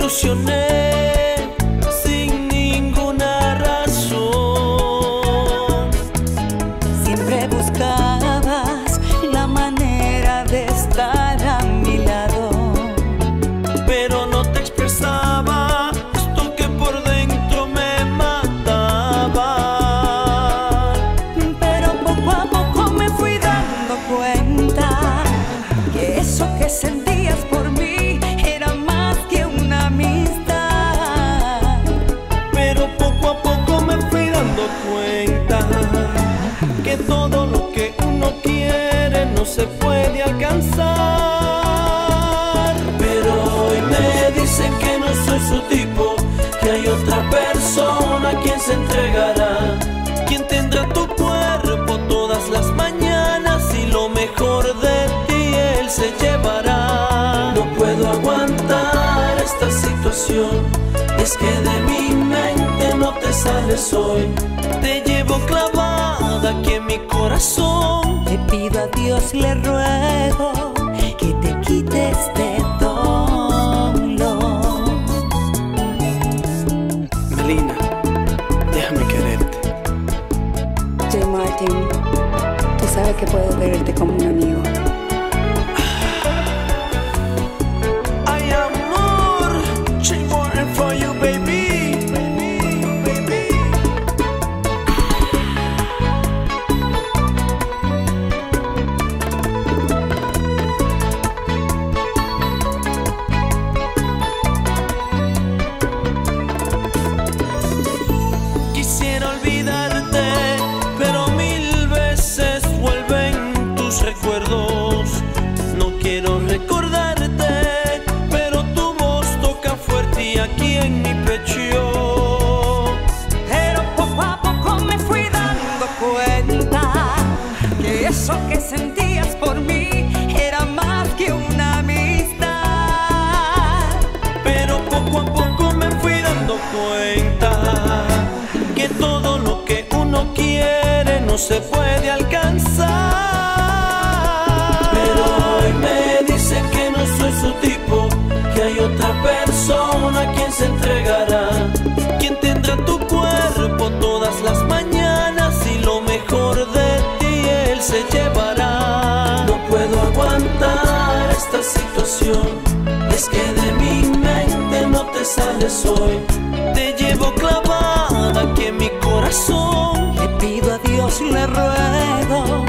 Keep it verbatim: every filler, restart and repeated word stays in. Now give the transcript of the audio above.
ilusioné sin ninguna razón. Siempre buscabas la manera de estar a mi lado, pero no te expresaba esto que por dentro me mataba. pero poco a poco me fui dando cuenta que eso que sentías por mí era más que una amistad. Pero poco a poco me fui dando cuenta que todo lo que uno quiere no se puede alcanzar. Pero hoy me dicen que no soy su tipo, que hay otra persona quien se entregará, quien tendrá tu cuerpo todas las mañanas y lo mejor de ti él se llevará. No puedo aguantar esta situación, es que de mi mente no te sales hoy. Te llevo clavada aquí en mi corazón. Le pido a Dios, le ruego que te quites de dolor. Melina, déjame quererte. J. Martin, tú sabes que puedo quererte como un amigo. Ay, amor, J. Martin for you, baby. Quisiera olvidarte, pero mil veces vuelven tus recuerdos. No quiero recordarte, pero tu voz toca fuerte y aquí en mi pecho. Pero poco a poco me fui dando cuenta que eso que sentías por mí era más que una amistad. Pero poco a poco me fui dando cuenta que todo lo que uno quiere no se puede alcanzar. Pero hoy me dicen que no soy su tipo, que hay otra persona quien se entregará, quien tendrá tu cuerpo todas las mañanas y lo mejor de ti él se llevará. No puedo aguantar esta situación, es que de mi mente no te sales hoy. Te llevo clavada aquí en mi corazón. Le pido a Dios, le ruego